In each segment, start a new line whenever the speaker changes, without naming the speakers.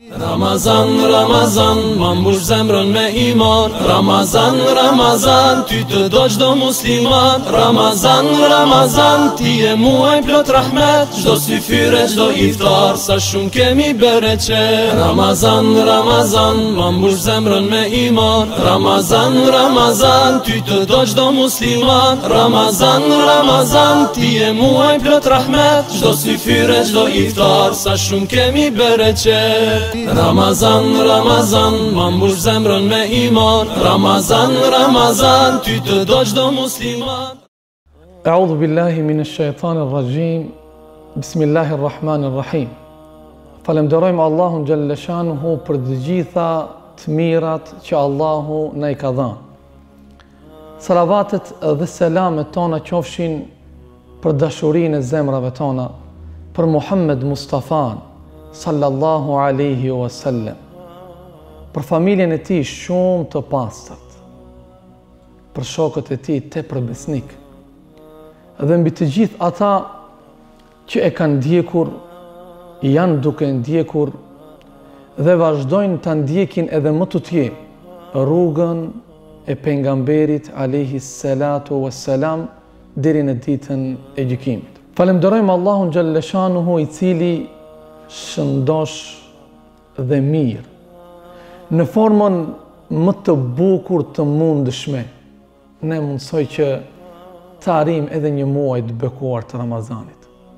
Ramazan, Ramazan, ma mbush zemrën me iman. Ramazan, Ramazan, ty të do çdo musliman. Ramazan, Ramazan, ti je muaj plot rahmet. Çdo syfyre, çdo iftar, sa shumë kemi bereqet. Ramazan, Ramazan, ma mbush zemrën me iman. Ramazan, Ramazan, ty të do çdo musliman. Ramazan, Ramazan, ti je muaj plot rahmet. Çdo syfyre, çdo iftar, sa shumë kemi bereqet. Ramazan, Ramazan, ma mbush zemrën me iman. Ramazan, Ramazan, ty të do çdo musliman.
A'udhu billahi minash shaitanir rajim. Bismillahirrahmanirrahim. Falenderojmë Allahun xhalla shanuhu për të gjitha të mirat që Allahu na i ka dhënë. Salavatet dhe selamet tona qofshin për dashurinë e zemrave tona, për Muhammed Mustafan sallallahu alaihi wasallam, për familjen e tij shumë të pastërt, për shokët e tij tepër besnik, dhe mbi të gjithë ata që e kanë ndjekur, janë duke ndjekur dhe vazhdojnë ta ndjekin edhe më tutje rrugën e pejgamberit alaihi salatu wassalam deri në ditën e gjykimit. Falenderojmë Allahun xhalla shanuhu i cili shëndosh dhe mirë, në formën më të bukur të mundshme, ne mundsoj që të arrijmë edhe një muaj të bekuar të Ramazanit.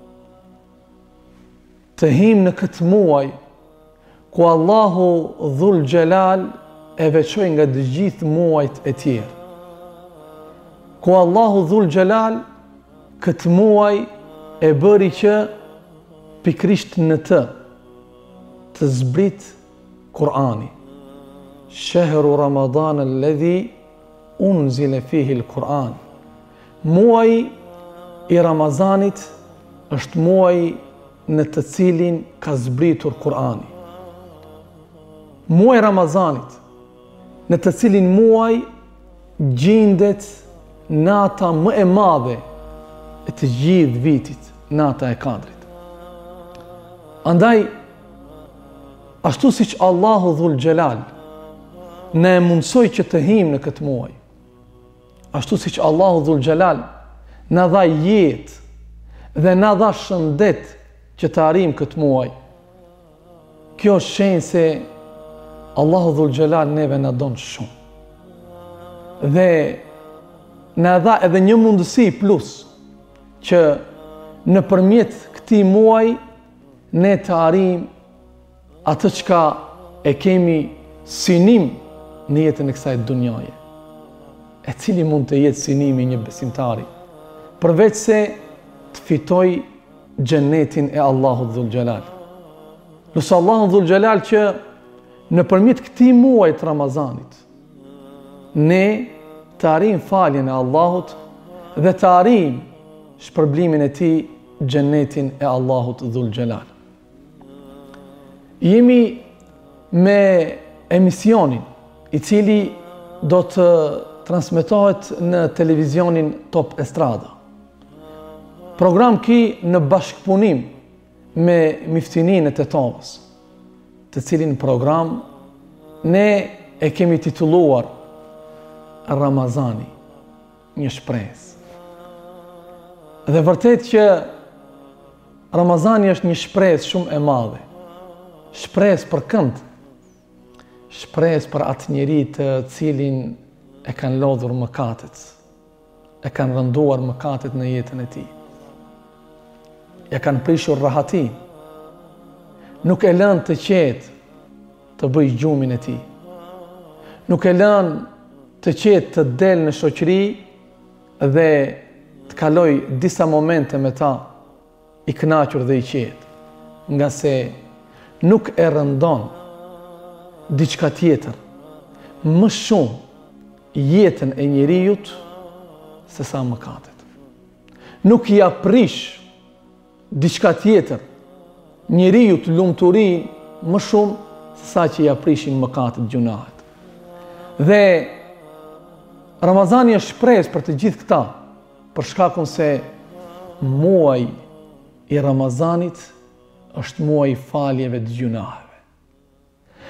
Të him në këtë muaj ku Allahu Dhul Gjelal e veçoi nga të gjithë muajt e tjerë. Ku Allahu Dhul Gjelal këtë muaj e bëri që pikrisht në të zbrit Kur'ani. Shahru Ramadan alladhi unzila fihi al-Quran. Muaji i Ramazanit është muaji në të cilin ka zbritur Kur'ani. Muaji i Ramazanit, në të cilin muaj gjendet nata më e madhe e të gjithë vitit, nata e Kadrit. Andaj, ashtu si që Allahu Dhul Gjelal ne mundsoi që të him në këtë muaj, ashtu si që Allahu Dhul Gjelal na dha jetë dhe na dha shëndet që të arrijmë këtë muaj, kjo është shenjë se Allahu Dhul Gjelal neve na don shumë. Dhe na dha edhe një mundësi plus që nëpërmjet këtij muaji ne të arrijmë atë çka e kemi synim në jetën e kësaj dunjaje. E cili mund të jetë synimi një besimtari, përveç se të fitoj xhenetin e Allahut Dhul Gjelal. Lusë Allahut Dhul Gjelal që nëpërmjet këtij muaji të Ramazanit ne të arrijmë faljen e Allahut dhe të arrijmë shpërblimin e tij, xhenetin e Allahut Dhul Gjelal. Jemi me emisionin i cili do të transmetohet në televizionin Top Estrada. Program ki në bashkëpunim me Miftinin e Tetovës, të cilin program ne e kemi titulluar Ramazani, një shpresë. Dhe vërtet që Ramazani është një shpresë shumë e madhe. Shpresë për kënd? Shpresë për atë njeri të cilin e kanë lodhur mëkatet, e kanë rënduar mëkatet në jetën e tij, ja kanë prishur rahatin, nuk e lënë të qetë të bëjë gjumin e tij, nuk e lënë të qetë të del në shoqëri dhe të kaloj disa momente me ta i kënaqur dhe i qetë, nga se nuk e rëndon diçka tjetër më shumë jetën e njerijut se sa mëkatet. Nuk i aprish diçka tjetër njerijut lumturin më shumë se sa që i aprishin mëkatet, gjunahet. Dhe Ramazani është shpresë për të gjithë këta, për shkakun se muaj i Ramazanit është muaj i faljeve të gjunaheve.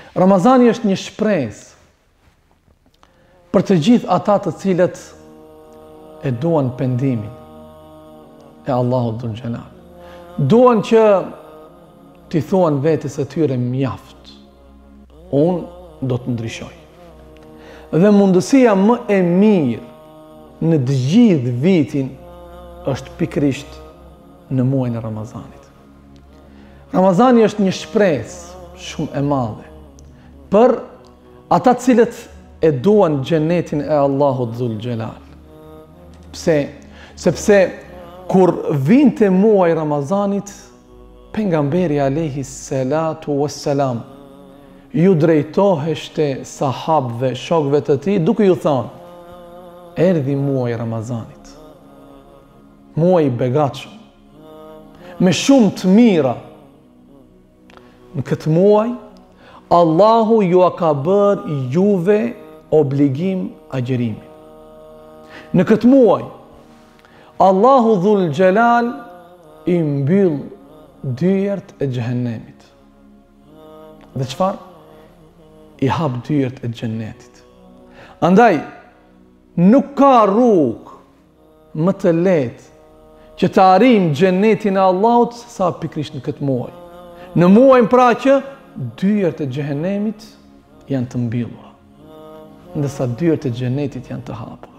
Ramazani është një shpresë për të gjithë ata të cilët e duan pendimin e Allahut Dhul Gjelal. Duan që t'i thuan vetes e tyre mjaft, unë do të ndryshoj. Dhe mundësia më e mirë në të gjithë vitin është pikrisht në muajin e Ramazanit. Ramazani është një shpresë shumë e madhe për ata cilët e duan xhenetin e Allahut Dhul Gjelal. Pse? Sepse kur vinte muaji Ramazanit, pejgamberi alayhi salatu wassalam ju drejtoheshte sahabëve, shokëve të tij, duke ju thënë: erdhi muaji Ramazanit, muaj i begatshëm, me shumë të mira. Në këtë muaj, Allahu ju a ka bërë juve obligim agjërimi. Në këtë muaj, Allahu Dhul Gjelal i mbyll dyert e xhehenemit. Dhe çfarë? I hap dyert e xhenetit. Andaj, nuk ka rrugë më të lehtë që të arrijmë xhenetin e Allahut sa pikrisht në këtë muaj. Në muajin pra që dyert e xhehenemit janë të mbyllura, ndërsa dyert e xhenetit janë të hapura.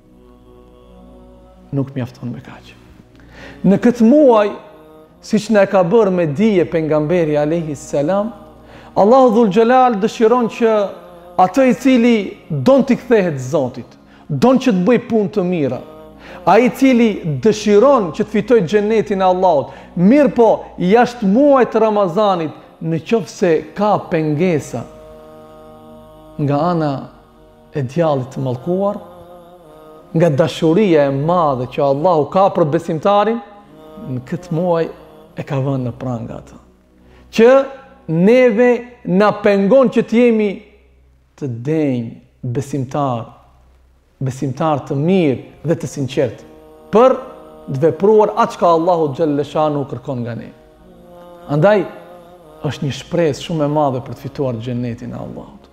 Nuk mjafton me kaq. Në këtë muaj, siç na ka bërë me dije pejgamberi alayhi salam, Allahu Dhul Gjelal dëshiron që atë i cili don t'i kthehet Zotit, don që të bëj punë të mira, ai i cili dëshiron që të fitojë xhenetin e Allahut, mirë po jashtë muajit të Ramazanit, nëse ka pengesa nga ana e djallit të mallkuar, nga dashuria e madhe që Allahu ka për besimtarin, në këtë muaj e ka vënë në pranga atë. Që neve na pengon që të jemi të denj, besimtar të mirë dhe të sinqert, për të vepruar atë që Allahu xhalleshanu kërkon nga ne. Andaj është një shpresë shumë e madhe për të fituar xhenetin e Allahut.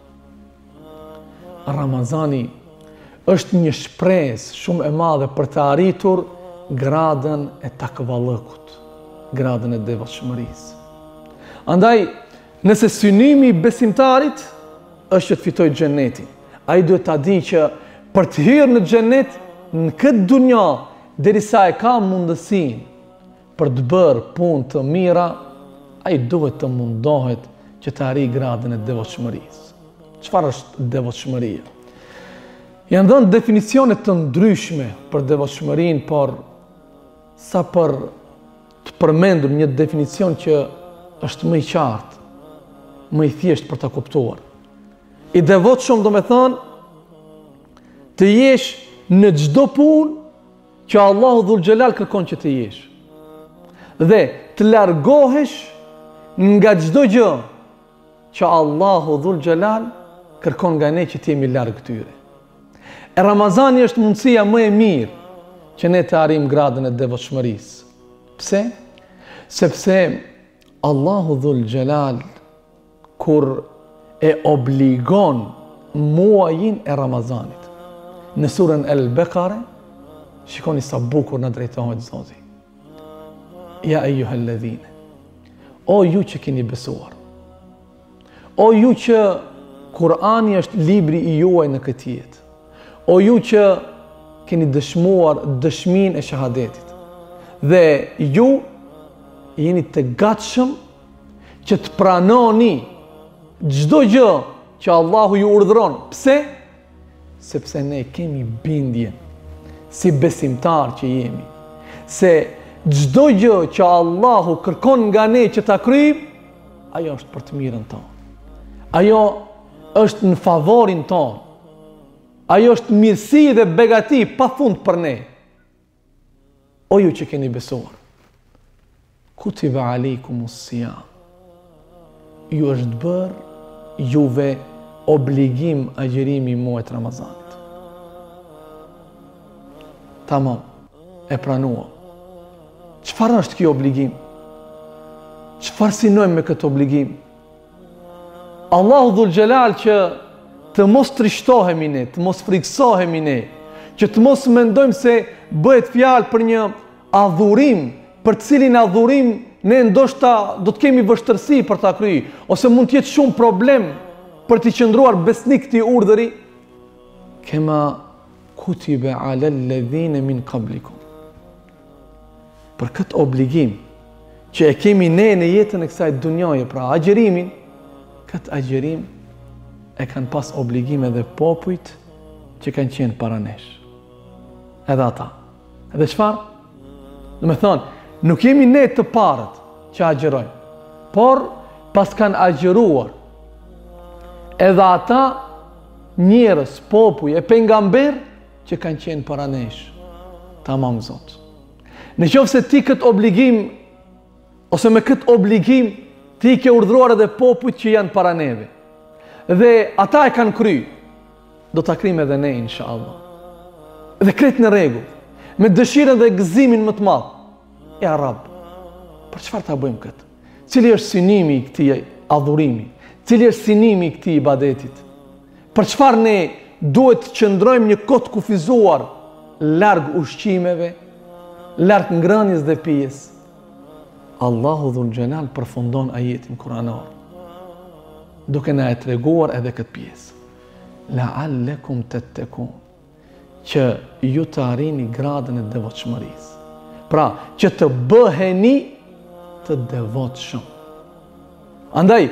Ramazani është një shpresë shumë e madhe për të arritur gradën e takvallëkut, gradën e devotshmërisë. Andaj, nëse synimi i besimtarit është që të fitojë xhenetin, ai duhet ta di që për të hyrë në xhenet në këtë dunja, derisa e ka mundësinë për të bërë punë të mira, ai duhet të mundohet që të arrijë gradën e devotshmërisë. Çfarë është devotshmëria? Janë dhënë definicione të ndryshme për devotshmërinë, por sa për të përmendur një definicion që është më i qartë, më i thjeshtë për ta kuptuar. I devotshëm do me thënë të jesh në çdo punë që Allahu Dhul Gjelal kërkon që të jesh, dhe të largohesh nga çdo gjë që Allahu Dhul Gjelal kërkon nga ne që të jemi larg këtyre. E Ramazani është mundësia më e mirë që ne të arrijmë gradën e devotshmërisë. Pse? Sepse Allahu Dhul Gjelal kur e obligon muajin e Ramazanit, në surën El-Bekare, shikoni sa bukur na drejtohet Zoti. Ja eyyuhalladhina, o ju që keni besuar, o ju që Kurani është libri i juaj në këtë jetë, o ju që keni dëshmuar dëshminë e shahadetit, dhe ju jeni të gatshëm që të pranoni çdo gjë që Allahu ju urdhëron. Pse? Sepse ne kemi bindjen, si besimtar që jemi, se çdo gjë që Allahu kërkon nga ne që ta kryjmë, ajo është për të mirën tonë. Ajo është në favorin tonë. Ajo është mirësi dhe begati pa fund për ne. O ju që keni besuar, kutiba alaykumus siyam, ju është bërë juve obligim agjërimi i muajit Ramazanit. Tamam, e pranuam. Çfarë është kjo obligim? Çfarë synojmë me këtë obligim? Allahu Dhul Gjelal që të mos trishtohemi ne, të mos friksohemi ne, që të mos mendojmë se bëhet fjalë për një adhurim, për cilin adhurim ne ndoshta do të kemi vështërsi për ta kryer, ose mund të jetë shumë problem për të qëndruar besnik këtij urdhëri, kema kutibe alal ladhina min qablikum. Për këtë obligim që e kemi ne në jetën e kësaj dunjaje, pra agjerimin, këtë agjerim e kanë pas obligim edhe popujt që kanë qenë para nesh. Edhe ata. Edhe çfarë? Do të thonë, nuk jemi ne të parët që agjerojmë, por pas kanë agjeruar edhe ata njerëz, popuj e pejgamber që kanë qenë para nesh. Tamam Zot. Në qoftë se ti këtë obligim, ose me këtë obligim, ti ke urdhëruar edhe popujt që janë para neve, dhe ata e kanë kry, do ta kryjmë edhe ne, inshallah. Dhe kretë në rregull, me dëshirën dhe gëzimin më të madh. Ja Rab, për çfarë ta bëjmë këtë? Cili është synimi i këtij adhurimi? Cili është synimi i këtij ibadetit? Për çfarë ne duhet të qëndrojmë një kohë të kufizuar larg ushqimeve, larg ngrënies dhe pijes? Allahu Dhul Gjelal përfundon ajetin kuranor, duke na e treguar edhe këtë pjesë. La'allekum tattakun, që ju të arrini gradën e devotshmërisë. Pra, që të bëheni të devotshëm. Andaj,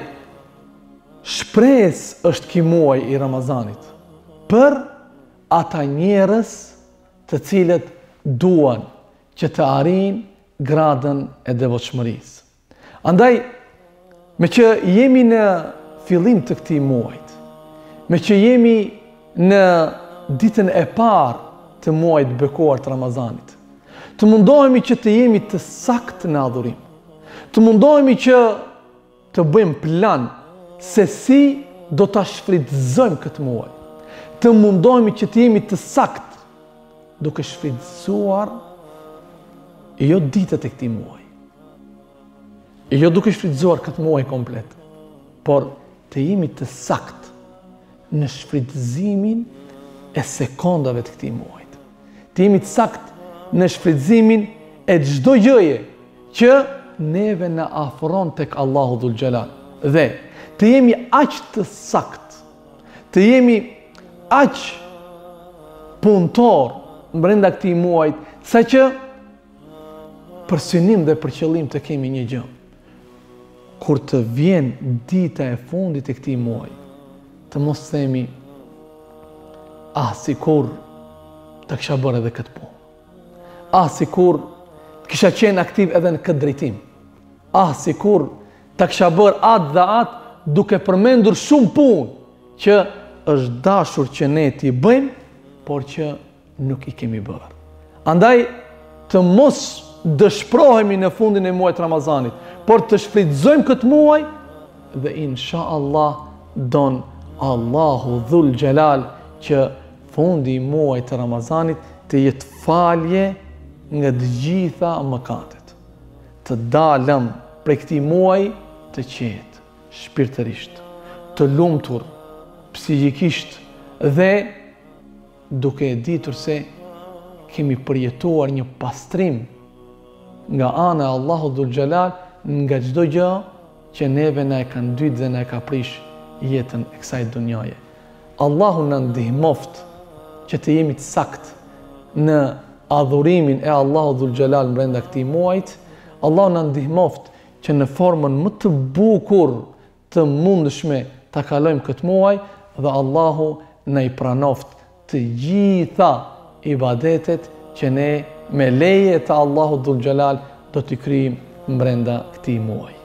shpresë është ky muaj i Ramazanit për ata njerëz të cilët duan që të arrijnë gradën e devotshmërisë. Andaj, me që jemi në fillim të këtij muajit, me që jemi në ditën e parë të muajit bekuar të Ramazanit, të mundohemi që të jemi të saktë në adhurim, të mundohemi që të bëjmë plan se si do ta shfrytëzojmë këtë muaj, të mundohemi që të jemi të saktë duke shfrytëzuar jo ditët e këtij muaji, jo duke shfrytëzuar këtë muaj komplet, por të jemi të saktë në shfrytëzimin e sekondave të këtij muajit. Të jemi të saktë në shfrytëzimin e çdo gjëje që neve na afron tek Allahu Dhul Gjelal, dhe të jemi aq të saktë, të jemi aq punëtor brenda këtij muajit, saqë për synim dhe për qëllim të kemi një gjë. Kur të vjen dita e fundit e këtij muaji, të mos themi sikur të kisha bërë edhe këtë punë. Sikur të kisha qenë aktiv edhe në këtë drejtim. Sikur të kisha bërë atë dhe atë duke përmendur shumë punë që është dashur që ne t'i bëjmë, por që nuk i kemi bërë. Andaj të mos dëshprohemi në fundin e muajit Ramazanit, por të shfrytëzojmë këtë muaj dhe inshallah don Allahu Dhul Gjelal që fundi i muajit të Ramazanit të jetë falje nga të gjitha mëkatet. Të dalëm prej këtij muaji të qetë, shpirtërisht, të lumtur psikikisht dhe duke e ditur se kemi përjetuar një pastrim nga ana e Allahut Dhul Gjelal nga çdo gjë që neve na e kanë dytë dhe na e ka prish jetën e kësaj dunjaje. Allahu na ndihmoft që të jemi të saktë në adhurimin e Allahut Dhul Gjelal brenda këtij muajit. Allahu na ndihmoft që në formën më të bukur të mundshme ta kalojmë këtë muaj, dhe Allahu na i pranoft të gjitha ibadetet që ne me leje të Allahut Dhul Gjelal do t'i kryjmë brenda këtij muaji.